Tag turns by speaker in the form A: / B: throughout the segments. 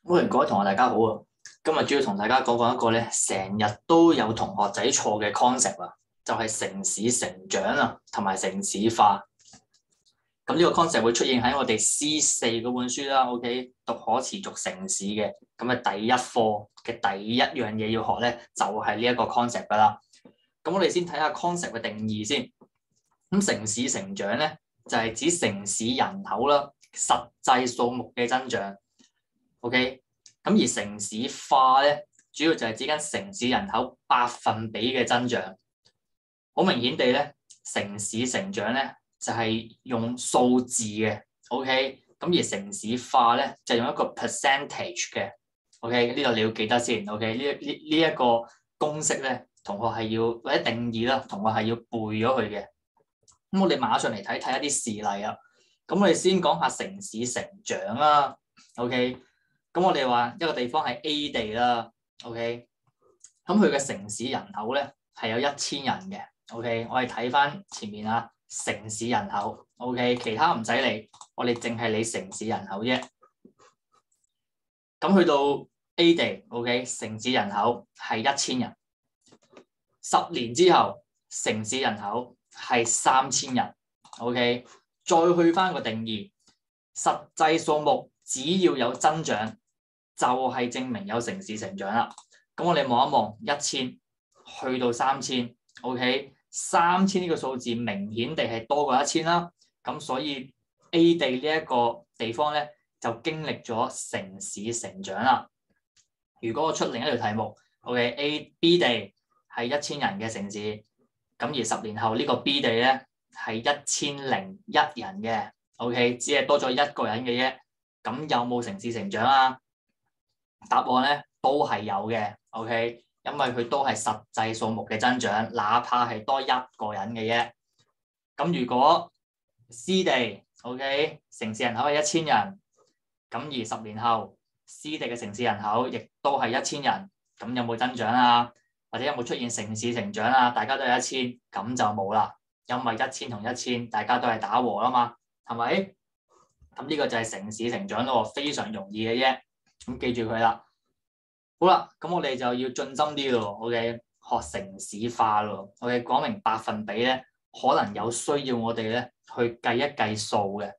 A: 喂，各位同學大家好啊！今日主要同大家講一個咧，成日都有同學仔錯嘅 concept 啊，就係城市成長啊，同埋城市化。咁呢個 concept 會出現喺我哋 C4 嗰本書啦，OK，讀可持續城市嘅。咁啊，第一課嘅第一樣嘢要學咧，就係呢一個 concept 噶啦。咁我哋先睇下 concept 嘅定義先。咁城市成長咧，就係指城市人口啦，實際數目嘅增長。OK， 咁而城市化咧，主要就係指緊城市人口百分比嘅增長。好明顯地咧，城市成長咧就係用數字嘅 ，OK， 咁而城市化咧就用一個 percentage 嘅 ，OK， 呢度你要記得先 ，OK， 呢一個公式咧，同學係要或者定義啦，同學係要背咗佢嘅。咁我哋馬上嚟睇睇一啲事例啊。咁我哋先講下城市成長啦 ，OK。咁我哋話一個地方係 A 地啦 ，OK。咁佢嘅城市人口咧係有1000人嘅 ，OK。我哋睇翻前面啊，城市人口 ，OK， 其他唔使理，我哋淨係理城市人口啫。咁去到 A 地 ，OK， 城市人口係1000人。10年之後，城市人口係3000人 ，OK。再去翻個定義，實際數目只要有增長，就係證明有城市成長啦。咁我哋望一望1000去到3000 ，OK， 3000呢個數字明顯地係多過1000啦。咁所以 A 地呢一個地方咧就經歷咗城市成長啦。如果我出另一條題目 ，OK，B 地係1000人嘅城市，咁而10年後呢個 B 地咧係1001人嘅 ，OK， 只係多咗1個人嘅啫。咁有冇城市成長啊？答案咧都係有嘅 ，OK， 因為佢都係實際數目嘅增長，哪怕係多1個人嘅啫。咁如果 C 地 ，OK， 城市人口係1000人，咁而10年後 C 地嘅城市人口亦都係1000人，咁有冇增長啊？或者有冇出現城市成長啊？大家都係1000，咁就冇啦，因為1000同1000大家都係打和啦嘛，係咪？咁呢個就係城市成長咯，非常容易嘅啫。咁記住佢啦。好啦，咁我哋就要進深啲咯 ，OK， 學城市化咯 ，OK， 講明百分比咧，可能有需要我哋咧去計一計數嘅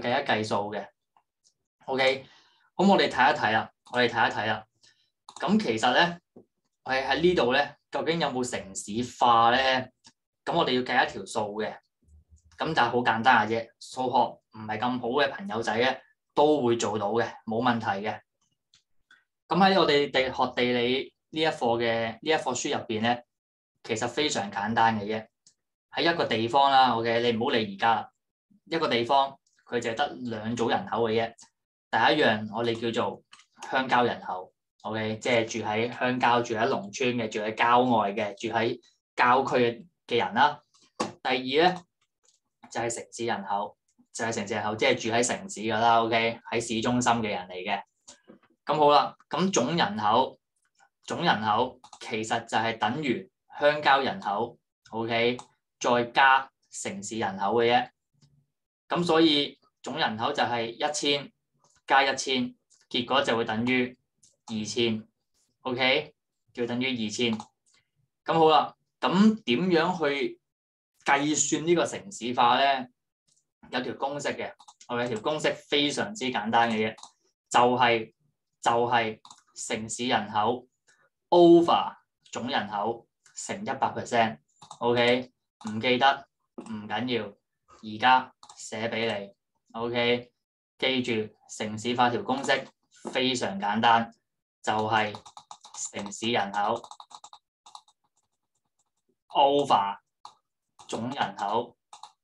A: ，OK， 咁我哋睇一睇啦，咁其實咧，我哋喺呢度咧，究竟有冇城市化咧？咁我哋要計一條數嘅，咁但係好簡單嘅啫，數學唔係咁好嘅朋友仔咧都會做到嘅，冇問題嘅。咁喺我哋學地理呢一課書入邊咧，其實非常簡單嘅啫。喺一個地方啦 ，OK， 你唔好理而家啦。一個地方佢就係得2組人口嘅啫。第一樣我哋叫做鄉郊人口 ，OK， 即係住喺鄉郊、住喺農村嘅、住喺郊外嘅、住喺郊區嘅人啦。第二咧就係城市人口，即係住喺城市噶啦 ，OK， 喺市中心嘅人嚟嘅。咁好啦，咁總人口其實就係等於鄉郊人口 ，OK， 再加城市人口嘅啫。咁所以總人口就係1000加1000，結果就會等於2000 ，OK， 就等於2000。咁好啦，咁點樣去計算呢個城市化咧？有條公式嘅，我有條公式非常之簡單嘅啫，就係城市人口 over 總人口乘100%。OK， 唔記得唔緊要，而家寫俾你。OK， 記住城市化條公式非常簡單，就係城市人口 over 總人口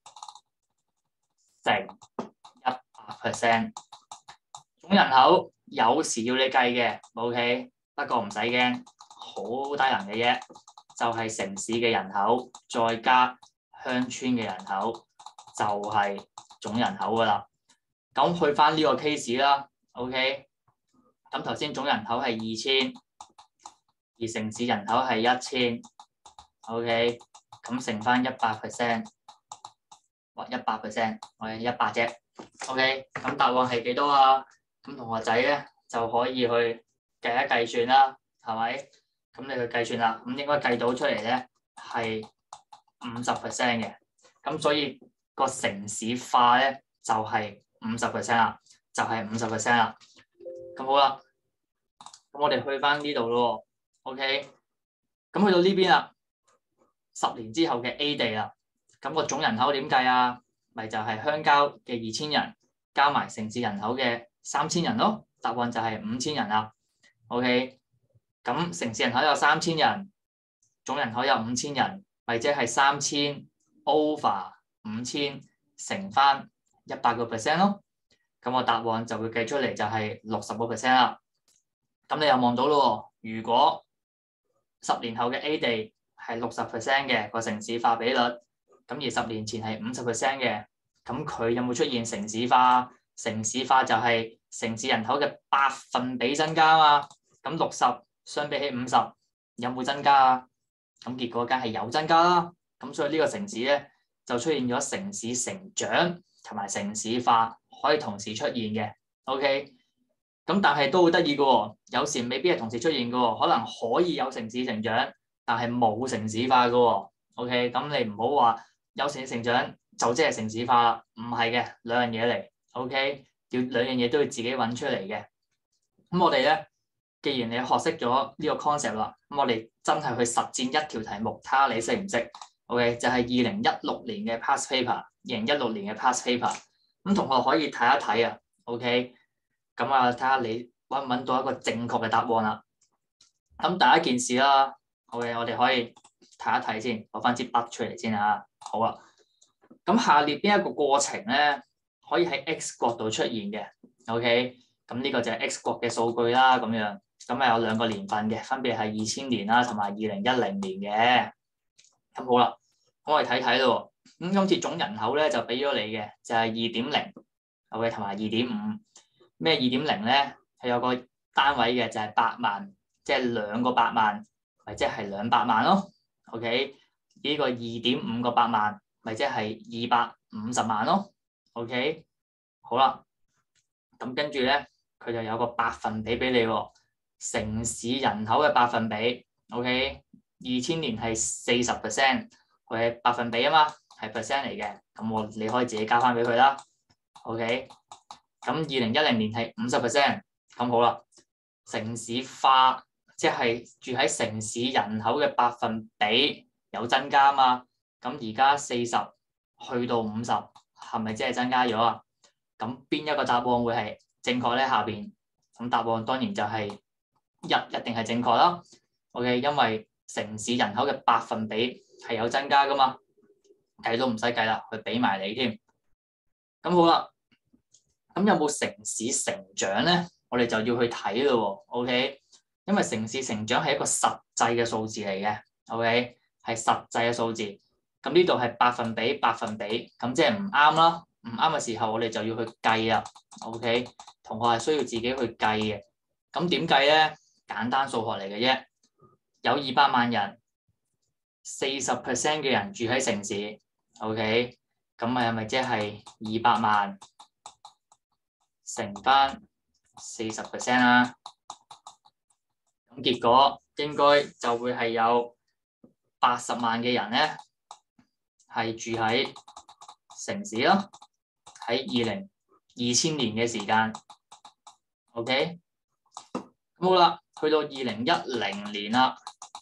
A: 乘100%。總人口有時要你計嘅 ，OK， 不過唔使驚，好低能嘅啫，就係城市嘅人口再加鄉村嘅人口就係總人口噶啦。咁去翻呢個 case 啦 ，OK， 咁頭先總人口係2000，而城市人口係1000 ，OK， 咁乘翻100%，或100%，我係100啫 ，OK， 咁答案係幾多啊？咁同學仔咧就可以去計一計算啦，係咪？咁你去計算啦，咁應該計到出嚟咧係50% 嘅，咁所以個城市化咧就係50% 啦，就係50% 啦。咁好啦，咁我哋去翻呢度咯 ，OK？ 咁去到呢邊啦，10年之後嘅 A 地啦，咁個總人口點計啊？咪就係鄉郊嘅2000人加埋城市人口嘅3000人咯，答案就係5000人啦。OK， 咁城市人口有3000人，總人口有5000人，咪即係3000 over 5000乘翻100% 咯。咁我答案就會計出嚟就係60% 啦。咁你又望到咯，如果10年後嘅 A 地係60% 嘅個城市化比率，咁而10年前係50% 嘅，咁佢有冇出現城市化？城市化就係城市人口嘅百分比增加啊嘛。咁60相比起50有冇增加啊？咁結果梗係有增加啦。咁所以呢個城市咧就出現咗城市成長同埋城市化可以同時出現嘅。OK， 咁但係都好得意嘅喎，有時未必係同時出現嘅喎，可能可以有城市成長，但係冇城市化嘅喎。OK， 咁你唔好話有城市成長就即係城市化啦，唔係嘅，兩樣嘢嚟。OK， 要兩樣嘢都要自己揾出嚟嘅。咁我哋咧，既然你學識咗呢個 concept 啦，咁我哋真係去實戰一條題目，睇下你識唔識。OK， 就係2016年嘅 past paper，2016年嘅 past paper。咁同學可以睇一睇啊。OK， 咁啊睇下你揾唔揾到一個正確嘅答案啦。咁第一件事啦 ，OK， 我哋可以睇一睇先，攞翻支筆出嚟先啊。好啊。咁下列邊一個過程咧，可以喺 X 國度出現嘅 ？OK， 咁呢個就係 X 國嘅數據啦，咁樣。咁啊有2個年份嘅，分別係2000年啦，同埋2010年嘅。咁好啦，咁我哋睇睇咯。咁今次總人口咧就俾咗你嘅，就係2.0 ，OK， 同埋2.5。咩2.0咧？係有個單位嘅，就係8萬，即係2個8萬，咪即係200萬咯。OK， 呢個2.5個8萬，咪即係250萬咯。OK， 好啦，咁跟住咧，佢就有個百分比俾你喎。城市人口嘅百分比 ，OK， 2000年係40%，佢係百分比啊嘛，係 percent 嚟嘅，咁你可以自己加翻俾佢啦 ，OK， 咁2010年係50%，咁好啦，城市化即係住喺城市人口嘅百分比有增加啊嘛，咁而家40去到50，係咪即係增加咗啊？咁邊一個答案會係正確咧？下邊咁答案當然就係一定係正確啦。OK， 因為城市人口嘅百分比係有增加噶嘛，計都唔使計啦，佢俾埋你添。咁好啦，咁有冇城市成長咧？我哋就要去睇咯。OK， 因為城市成長係一個實際嘅數字嚟嘅。OK， 係實際嘅數字。咁呢度係百分比，咁即係唔啱啦。唔啱嘅時候，我哋就要去計啦。OK， 同學係需要自己去計嘅。咁點計咧？簡單數學嚟嘅啫。有200萬人，40% 嘅人住喺城市。OK， 咁係咪即係200萬乘翻40% 啦？咁結果應該就會係有80萬嘅人咧，係住喺城市咯。喺2000年嘅時間 ，OK， 咁好啦，去到2010年啦，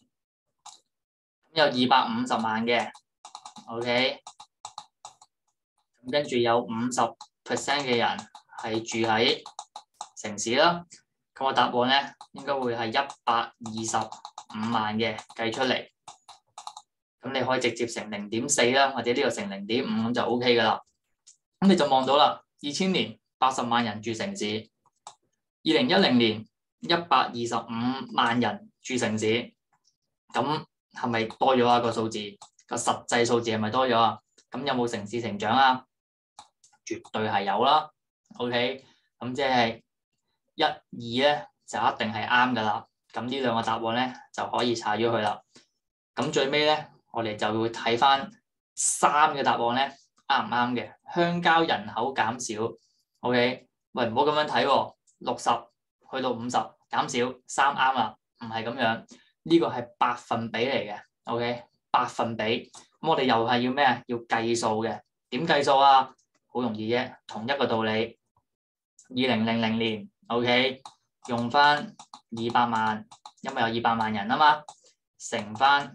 A: 有250萬嘅 ，OK， 咁跟住有50% 嘅人係住喺城市啦。咁個答案咧應該會係125萬嘅，計出嚟。咁你可以直接乘0.4啦，或者呢個乘0.5咁就 OK 噶啦。咁你就望到啦，2000年80萬人住城市，2010年125萬人住城市，咁係咪多咗啊？個數字個實際數字係咪多咗啊？咁有冇城市成長啊？絕對係有啦。OK， 咁即係1、2咧就一定係啱噶啦。咁呢2個答案咧就可以查咗佢啦。咁最尾咧，我哋就會睇翻3嘅答案咧啱唔啱嘅。鄉郊人口減少 ，OK， 喂唔好咁樣睇喎，60 去到50減少3啱啦，唔係咁樣，呢個係百分比嚟嘅 ，OK， 百分比。咁我哋又係要咩啊？要計數嘅，點計數啊？好容易啫，同一個道理。2000年 ，OK， 用翻200萬，因為有200萬人啊嘛，乘翻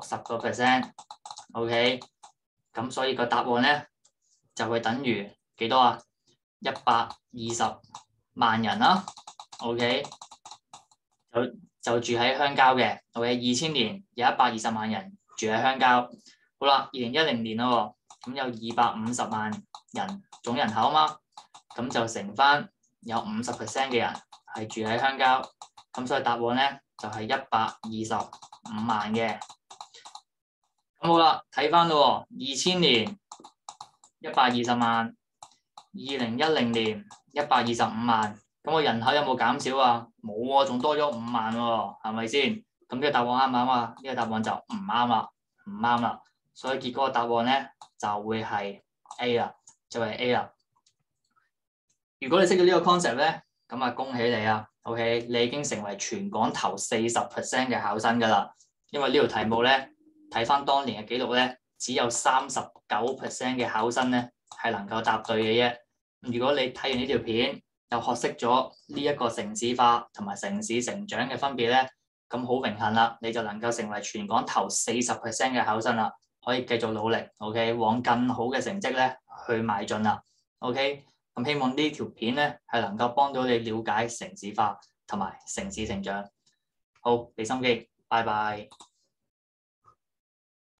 A: 60%，OK， 咁所以個答案咧就會等於幾多啊？120萬人啦 ，OK， 就住喺鄉郊嘅 ，OK，2000年有120萬人住喺鄉郊，好啦，2010年咯，咁有250萬人總人口啊嘛，咁就乘翻有50% 嘅人係住喺鄉郊，咁所以答案咧就係125萬嘅。咁好啦，睇翻咯，2000年120萬，2010年125萬，咁個人口有冇減少啊？冇喎，仲多咗5萬喎，係咪先？咁呢個答案啱唔啱啊？呢個答案就唔啱啦，唔啱啦，所以結果個答案咧就會係 A 啦，就係 A 啦。如果你識到呢個 concept 咧，咁啊恭喜你啊 ，OK， 你已經成為全港頭40% 嘅考生㗎啦。因為呢條題目咧，睇翻當年嘅記錄咧，只有39% 嘅考生咧係能夠答對嘅啫。如果你睇完呢條片，又學識咗呢一個城市化同埋城市成長嘅分別咧，咁好榮幸啦，你就能夠成為全港頭40% 嘅考生啦，可以繼續努力 ，OK， 往更好嘅成績咧去邁進啦 ，OK。咁希望呢條片咧係能夠幫到你了解城市化同埋城市成長。好，俾心機，拜拜。